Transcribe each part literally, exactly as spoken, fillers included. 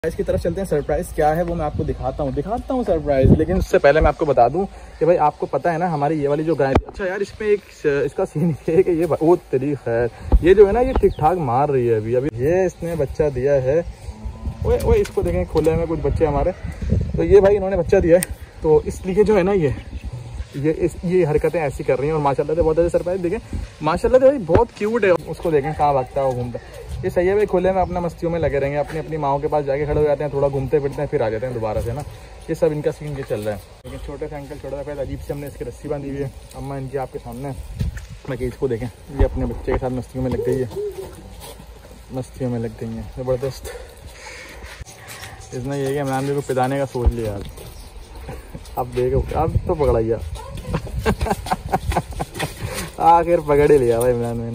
Surprise की तरफ चलते हैं। सरप्राइज क्या है वो मैं आपको दिखाता हूँ दिखाता हूँ सरप्राइज। लेकिन उससे पहले मैं आपको बता दूं कि भाई आपको पता है ना हमारी ये वाली जो गाय, अच्छा यार इसमें एक इसका सीन है कि ये वो तेरी खैर ये जो है ना ये ठीक ठाक मार रही है अभी अभी ये इसने बच्चा दिया है। वो वो इसको देखें खुले में कुछ बच्चे हमारे, तो ये भाई इन्होंने बच्चा दिया है तो इसलिए जो है ना ये ये इस ये हरकतें ऐसी कर रही हैं। और माशाल्लाह से बहुत अच्छे सरप्राइज देखें, माशाल्लाह से भाई बहुत क्यूट है। उसको देखें कहाँ भागता है वो घूमता। ये सही है भाई, खुले में अपना मस्तियों में लगे रहेंगे, अपनी अपनी माओं के पास जाके खड़े हो जाते हैं, थोड़ा घूमते फिरते हैं फिर आ जाते हैं दोबारा से ना। ये सब इनका सीन ये चल रहा है। लेकिन छोटे से अंकल छोटा सा अजीब से हमने इसकी रस्सी बांधी हुई है। अम्मा इनकी आपके सामने, बाकी इसको देखें ये अपने बच्चे के साथ मस्तियों में लग गई है, मस्तियों में लग गई है ज़बरदस्त। इसने ये कि इमरान भाई को पिलाने का सोच लिया आज। अब देखो अब तो पकड़ा गया आखिर पकड़ ही लिया भाई इमरान भाई ने।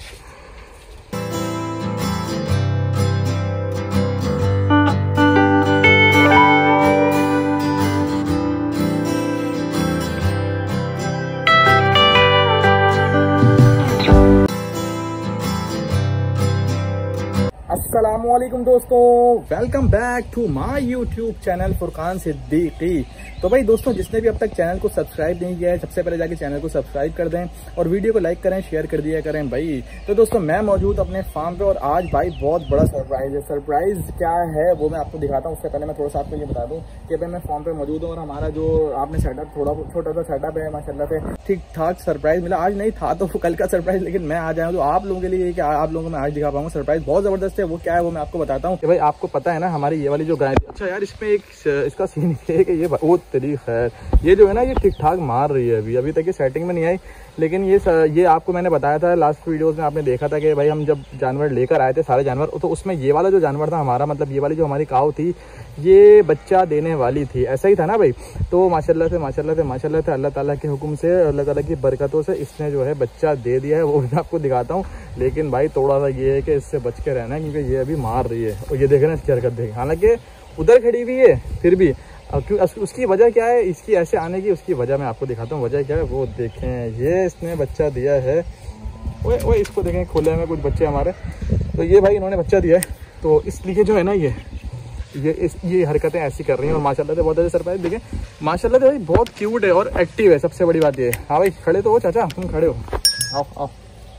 अस्सलामुअलैकुम दोस्तों, welcome back to my YouTube channel Furqan Siddiqui. तो भाई दोस्तों जिसने भी अब तक चैनल को सब्सक्राइब नहीं किया है सबसे पहले जाके चैनल को सब्सक्राइब कर दें और वीडियो को लाइक करें, शेयर कर दिया करें भाई। तो दोस्तों मैं मौजूद अपने फार्म पे और आज भाई बहुत बड़ा सरप्राइज है। सरप्राइज क्या है वो मैं आपको दिखाता हूँ। उससे पहले मैं थोड़ा सा आपको ये बता दूँ कि भाई मैं फार्म पे मौजूद हूँ और हमारा जो आपने सेटअप थोड़ा छोटा सा सेटअप है माशाल्लाह से ठीक ठाक सरप्राइज मिला। आज नहीं था तो कल का सरप्राइज, लेकिन मैं आ जाऊँ तो आप लोगों के लिए कि आप लोगों को मैं आज दिखा पाऊंगा। सरप्राइज बहुत जबरदस्त है। वो क्या है वो मैं आपको बताता हूँ कि भाई आपको पता है ना हमारी ये वाली जो गाय, अच्छा यार इसमें एक इसका सीन है कि ये वो तेरी खैर ये जो है ना ये ठीक ठाक मार रही है अभी अभी तक ये सेटिंग में नहीं आई। लेकिन ये ये आपको मैंने बताया था लास्ट वीडियोस में, आपने देखा था कि भाई हम जब जानवर लेकर आए थे सारे जानवर, तो उसमें ये वाला जो जानवर था हमारा, मतलब ये वाली जो हमारी काऊ थी ये बच्चा देने वाली थी, ऐसा ही था ना भाई। तो माशाल्लाह से माशाल्लाह से माशाल्लाह से अल्लाह ताला के हुक्म से, अल्लाह ताला की बरकतों से इसने जो है बच्चा दे दिया है। वो मैं आपको दिखाता हूँ। लेकिन भाई थोड़ा सा ये है कि इससे बच के रहना है क्योंकि ये अभी मार रही है। और ये देख रहे हैं इसकी हरकत देखें, हालांकि उधर खड़ी हुई है फिर भी। अब क्यों उसकी वजह क्या है इसकी ऐसे आने की, उसकी वजह मैं आपको दिखाता हूँ। वजह क्या है वो देखें, ये इसने बच्चा दिया है। वो वो इसको देखें खुले में कुछ बच्चे हमारे, तो ये भाई इन्होंने बच्चा दिया है तो इसलिए जो है ना ये ये इस ये हरकतें ऐसी कर रही हैं। और माशाल्लाह से बहुत अच्छे सरप्राइज देखें, माशाल्लाह से भाई बहुत क्यूट है और एक्टिव है। सबसे बड़ी बात ये है। हाँ भाई खड़े तो हो चाचा, तुम खड़े हो, आओ आओ।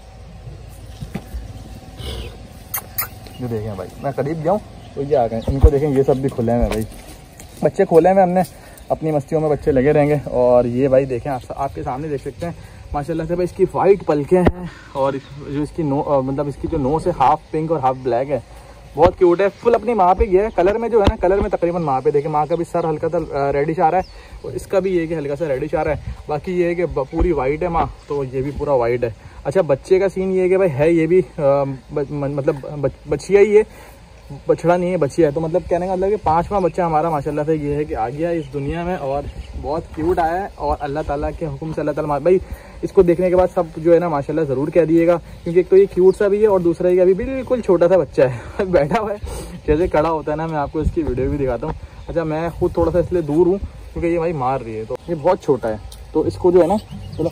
ये देखें भाई मैं करीब जाऊँ तो ये आ गए, इनको देखें ये सब भी खुले हैं भाई, बच्चे खोले हैं हमने, अपनी मस्तियों में बच्चे लगे रहेंगे। और ये भाई देखें आप, आपके सामने देख सकते हैं माशाल्लाह से भाई इसकी वाइट पलकें हैं और जो इसकी नो मतलब इसकी जो नोस है हाफ पिंक और हाफ ब्लैक है, बहुत क्यूट है। फुल अपनी माँ पे गया है। कलर में जो है ना, कलर में तकरीबन माँ पे देखें, माँ का भी सर हल्का सा रेडिश आ रहा है और इसका भी ये कि हल्का सा रेडिश आ रहा है। बाकी ये है कि पूरी वाइट है माँ, तो ये भी पूरा वाइट है। अच्छा बच्चे का सीन ये है कि भाई है ये भी आ, ब, मतलब बच्चिया ही है, बछड़ा नहीं है बच्चिया है। तो मतलब कहने का मतलब कि पांचवा बच्चा हमारा माशाल्लाह से ये है कि आ गया इस दुनिया में और बहुत क्यूट आया है। और अल्लाह ताला के हुक्म से अल्लाह ताला भाई इसको देखने के बाद सब जो है ना माशाल्लाह ज़रूर कह दिएगा, क्योंकि एक तो ये क्यूट सा भी है और दूसरा ये अभी बिल्कुल छोटा सा बच्चा है बैठा हुआ है जैसे खड़ा होता है ना। मैं आपको इसकी वीडियो भी दिखाता हूँ। अच्छा मैं खुद थोड़ा सा इसलिए दूर हूँ क्योंकि ये भाई मार रही है, तो ये बहुत छोटा है तो इसको जो है ना, चलो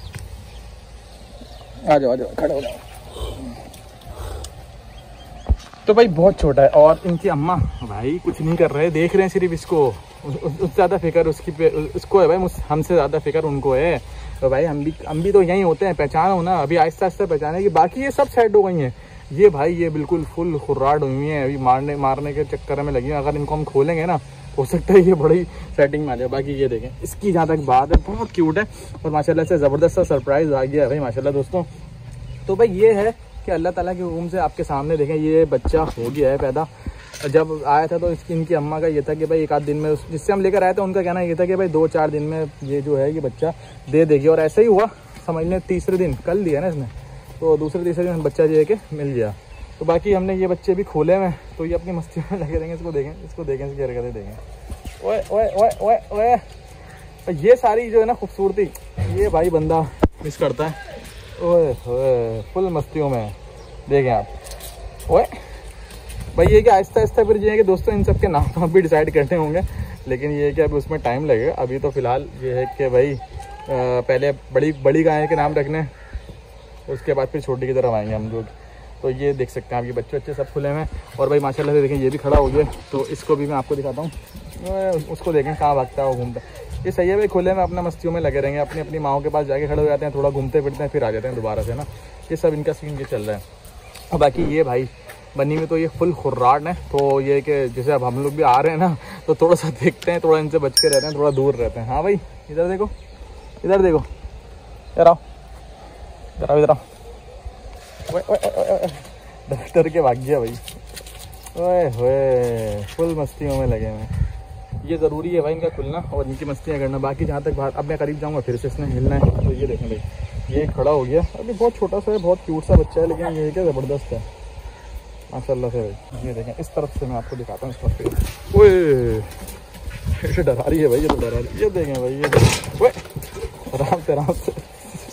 आ जाओ आ जाओ खड़े हो जाओ। तो भाई बहुत छोटा है और इनकी अम्मा भाई कुछ नहीं कर रहे, देख रहे हैं सिर्फ इसको। उससे ज़्यादा फिक्र उसकी पे उसको है भाई, हमसे ज़्यादा फिक्र उनको है। तो भाई हम भी हम भी तो यहीं होते हैं, पहचानो ना, अभी आहिस्ता आहिस्ता पहचाने की। बाकी ये सब सेट हो गई हैं। ये भाई ये बिल्कुल फुल खुर्राट हुई हैं, अभी मारने मारने के चक्कर में लगी हैं। अगर इनको हम खोलेंगे ना हो सकता है ये बड़ी सेटिंग में आ जाए। बाकी ये देखें इसकी जहाँ तक बात है बहुत क्यूट है और माशाल्लाह से ज़बरदस्त सा सरप्राइज़ आ गया है भाई माशाल्लाह दोस्तों। तो भाई ये है कि अल्लाह ताला के हुक्म से आपके सामने देखें ये बच्चा हो गया है पैदा। जब आया था तो इसकी इनकी अम्मा का ये था कि भाई एक आध दिन में, जिससे हम लेकर आए थे उनका कहना ये था कि भाई दो चार दिन में ये जो है ये बच्चा दे देगी। और ऐसा ही हुआ, समझ लें तीसरे दिन, कल दिया ना इसने, तो दूसरे तीसरे दिन बच्चा जो है कि मिल गया। तो बाकी हमने ये बच्चे भी खोले हुए, तो ये अपनी मस्ती में लगे रहेंगे। इसको देखें इसको देखें इसकी हरकतें देखें। ओए ओए ओए ओए ओए, ये सारी जो है ना खूबसूरती ये भाई बंदा मिस करता है। ओए ओए फुल मस्तियों में देखें आप। ओए भाई ये कि आहिस्ता आहिस्ता फिर ये है कि दोस्तों इन सब के नाम भी डिसाइड करने होंगे, लेकिन ये है कि अभी उसमें टाइम लगेगा। अभी तो फ़िलहाल ये है कि भाई आ, पहले बड़ी बड़ी गाय के नाम रखने, उसके बाद फिर छोटी की तरफ आएंगे हम लोग। तो ये देख सकते हैं आप, ये बच्चे बच्चे सब खुले हैं। और भाई माशाल्लाह से देखें ये भी खड़ा हो गया, तो इसको भी मैं आपको दिखाता हूँ। उसको देखें कहाँ भागता है वो, घूमता है। ये सही है भाई, खुले में अपना मस्तियों में लगे रहेंगे, अपनी अपनी माओं के पास जाके खड़े हो जाते हैं, थोड़ा घूमते फिरते हैं, फिर आ जाते हैं दोबारा से ना। ये सब इनका सीन ये चल रहा है। और बाकी ये भाई बनी में तो ये फुल खुर्राट है। तो ये कि जैसे अब हम लोग भी आ रहे हैं ना, तो थोड़ा सा देखते हैं, थोड़ा इनसे बच के रहते हैं, थोड़ा दूर रहते हैं। हाँ भाई इधर देखो, इधर देखो, इधर आओ, इधर आओ, इधर आओ। डर के भाग गया भाई। ओए होए, फुल मस्तियों में लगे हुए। ये ज़रूरी है भाई इनका खुलना और इनकी मस्तियाँ करना। बाकी जहाँ तक बाहर अब मैं करीब जाऊँगा फिर से इसने हिलना है। तो ये देखें भाई, ये खड़ा हो गया। अभी बहुत छोटा सा है, बहुत क्यूट सा बच्चा है, लेकिन ये क्या ज़बरदस्त है माशाल्लाह से भाई। ये देखें इस तरफ से मैं आपको दिखाता हूँ इसका फिर। ओए इसे डरा रही है भाई, ये तो डरा रही है। ये देखें भाई, ये ओए आराम से आराम से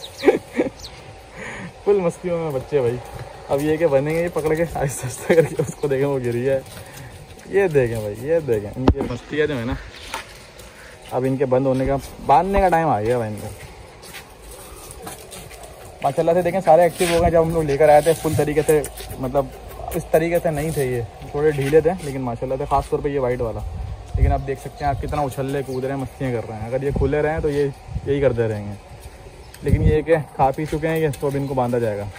फुल मस्तियों में बच्चे भाई। अब ये क्या बनेंगे, ये पकड़ के आहिस्ता आहिस्ता करके उसको देखें वो गिरी है। ये देखें भाई, ये देखें इनकी मस्तियाँ जो है ना, अब इनके बंद होने का, बांधने का टाइम आ गया भाई इनका। माशाल्लाह से देखें सारे एक्टिव हो गए। जब हम लोग लेकर आए थे फुल तरीके से, मतलब इस तरीके से नहीं थे, ये थोड़े ढीले थे, लेकिन माशाल्लाह से ख़ास तौर पे ये वाइट वाला। लेकिन आप देख सकते हैं आप कितना उछल रहे, कूद रहे हैं, मस्तियाँ कर रहे हैं। अगर ये खुले रहे हैं तो ये यही करते रहेंगे। लेकिन ये कि खा पी चुके हैं ये, तो अब इनको बांधा जाएगा।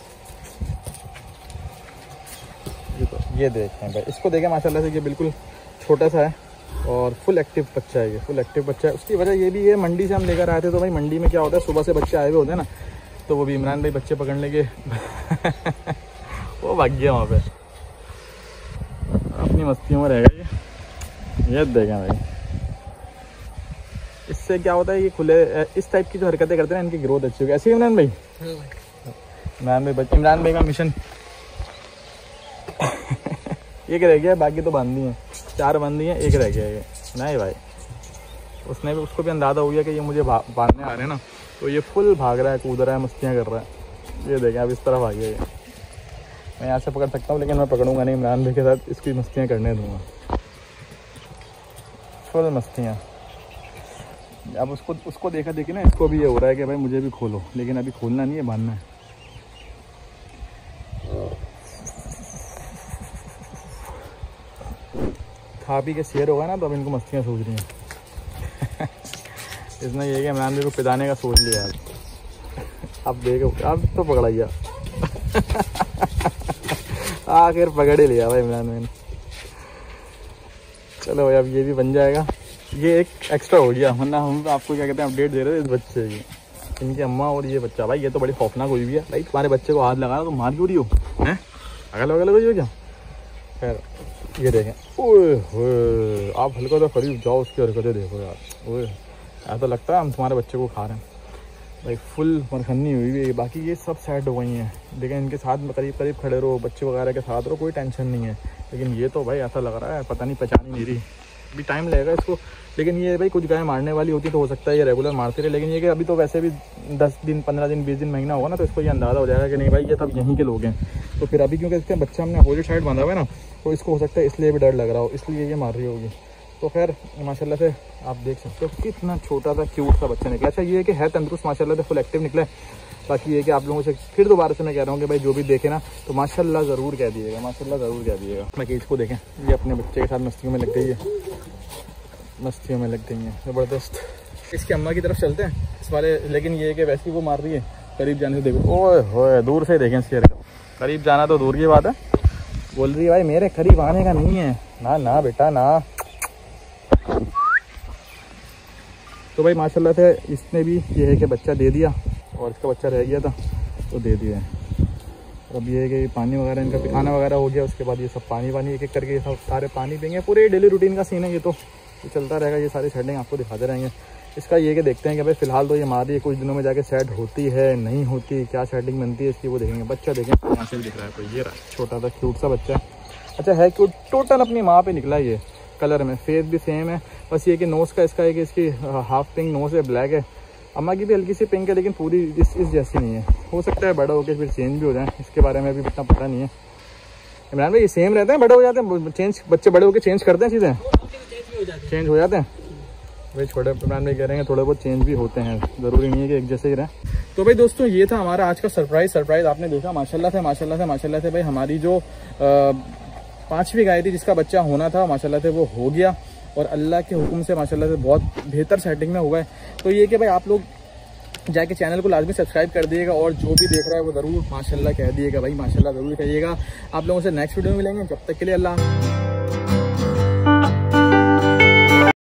ये तो ये देखें भाई, इसको देखें माशाल्लाह से, ये बिल्कुल छोटा सा है और फुल एक्टिव बच्चा है। ये फुल एक्टिव बच्चा है। उसकी वजह ये भी है, मंडी से हम लेकर आए थे। तो भाई मंडी में क्या होता है, सुबह से बच्चे आए हुए होते हैं ना, तो वो भी इमरान भाई बच्चे पकड़ने के वो भाग गया वहाँ पे, अपनी मस्तियों में रहेगा ये। ये देखें भाई, इससे क्या होता है, ये खुले इस टाइप की जो हरकतें करते हैं इनकी ग्रोथ अच्छी होगी। ऐसे ही इमरान भाई, इमरान भाई इमरान भाई का मिशन एक रह गया, बाकी तो बांधी है, चार बांधी है, एक रह गया ये। नहीं भाई, उसने भी उसको भी अंदाज़ा हो गया कि ये मुझे बांधने आ रहे हैं ना, तो ये फुल भाग रहा है, कूद रहा है, मस्तियाँ कर रहा है। ये देखें अब इस तरफ आ गया ये। मैं यहाँ से पकड़ सकता हूँ, लेकिन मैं पकड़ूंगा नहीं, इमरान भाई के साथ इसकी मस्तियाँ करने दूँगा, फुल मस्तियाँ। अब उसको उसको देखा देखी ना, इसको भी ये हो रहा है कि भाई मुझे भी खोलो, लेकिन अभी खोलना नहीं है, बांधना है। खा पी के शेर होगा ना, तो अब इनको मस्तियाँ सूझ रही हैं इसने ये कि इमरान भाई को पिदाने का सोच लिया। अब देखो, अब तो पकड़ा गया आखिर पकड़ ही लिया भाई इमरान भाई ने। चलो भाई अब ये भी बन जाएगा। ये एक एक्स्ट्रा हो गया, वरना हम आपको क्या कहते हैं अपडेट दे रहे थे इस बच्चे की, इनकी अम्मा और ये बच्चा। भाई ये तो बड़ी खौफनाक हुई भी है भाई, तुम्हारे बच्चे को हाथ लगाना तो मार क्यों रही हो हैं, अगल बगल हो क्या। खैर ये देखें, ओए होए, आप हल्का सा करीब जाओ, उसकी हरकतें देखो यार। ओए ऐसा लगता है हम तुम्हारे बच्चे को खा रहे हैं भाई, फुल मरखन्नी हुई हुई है। बाकी ये सब सेट हो गई हैं, लेकिन इनके साथ में करीब करीब खड़े रहो, बच्चे वगैरह के साथ रहो, कोई टेंशन नहीं है। लेकिन ये तो भाई ऐसा लग रहा है पता नहीं, पहचान ही नहीं रही, अभी टाइम लगेगा इसको। लेकिन ये भाई कुछ गाय मारने वाली होती तो हो सकता है ये रेगुलर मारते रहे, लेकिन ये कि अभी तो वैसे भी दस दिन पंद्रह दिन बीस दिन महीना होगा ना, तो इसको ये अंदाज़ा हो जाएगा कि नहीं भाई ये सब यहीं के लोग हैं। तो फिर अभी क्योंकि इसके बच्चा हमने अपोजिट साइड बांधा हुआ है ना, तो इसको हो सकता है इसलिए भी डर लग रहा हो, इसलिए ये मार रही होगी। तो खैर माशाल्लाह से आप देख सकते हो कितना छोटा सा क्यूट सा बच्चा निकला। अच्छा ये है कि है तंदुरुस्त माशाल्लाह से, फुल एक्टिव निकला है। बाकी ये कि आप लोगों से फिर दोबारा से मैं कह रहा हूँ कि भाई जो भी देखे ना, तो माशाल्लाह ज़रूर कह दिएगा, माशाल्लाह ज़रूर कह दिएगा। बाकी इसको देखें, ये अपने बच्चे के साथ मस्तियों में लग गई है, मस्तियों में लग गई है ज़बरदस्त। इसकी अम्मा की तरफ चलते हैं इस वाले, लेकिन ये कि वैसे ही वो मार रही है, करीब जाने से देखो। ओए होए, दूर से देखें इसके, करीब जाना तो दूर की बात है, बोल रही है भाई मेरे करीब आने का नहीं है। ना ना बेटा ना। तो भाई माशाल्लाह से इसने भी ये है कि बच्चा दे दिया, और इसका बच्चा रह गया था तो दे दिया है। अब ये है कि पानी वगैरह इनका पिखाना वगैरह हो गया, उसके बाद ये सब पानी वानी एक एक करके सब सारे पानी देंगे। पूरे डेली रूटीन का सीन है ये, तो ये चलता रहेगा। ये सारी सेटिंग आपको दिखाते रहेंगे। इसका ये कि देखते हैं कि भाई फिलहाल तो ये मार रही है, कुछ दिनों में जाके सेट होती है नहीं होती, क्या सेटिंग बनती है इसकी वो देखेंगे। बच्चा देखें यहाँ से भी दिख रहा है, तो ये रहा छोटा सा क्यूट सा बच्चा। अच्छा है क्यूट, टोटल अपनी माँ पे निकला ये कलर में, फेस भी सेम है। बस ये कि नोज़ का इसका है कि इसकी हाफ पिंक नोज़ है, ब्लैक है। अम्मा की भी हल्की सी पिंक है, लेकिन पूरी इस इस जैसी नहीं है। हो सकता है बड़ा होकर फिर चेंज भी हो जाए, इसके बारे में भी इतना पता नहीं है। इमरान भाई ये सेम रहते हैं, बड़े हो जाते हैं चेंज, बच्चे बड़े होकर चेंज करते हैं चीज़ें, चेंज हो जाते हैं भाई। छोटे इमरान भाई कह रहे हैं थोड़े बहुत चेंज भी होते हैं, ज़रूरी नहीं है कि एक जैसे ही रहें। तो भाई दोस्तों ये था हमारा आज का सरप्राइज सरप्राइज आपने देखा, माशाल्लाह से माशाल्लाह से माशाल्लाह से भाई हमारी जो पांचवी गाय थी जिसका बच्चा होना था माशाल्लाह से वो हो गया, और अल्लाह के हुक्म से माशाल्लाह से बहुत बेहतर सेटिंग में हुआ है। तो ये कि भाई आप लोग जाके चैनल को लाजमी सब्सक्राइब कर दिएगा, और जो भी देख रहा है वो ज़रूर माशाल्लाह कह दिएगा भाई, माशाल्लाह ज़रूर कहिएगा। आप लोगों से नेक्स्ट वीडियो में मिलेंगे, जब तक के लिए अल्लाह।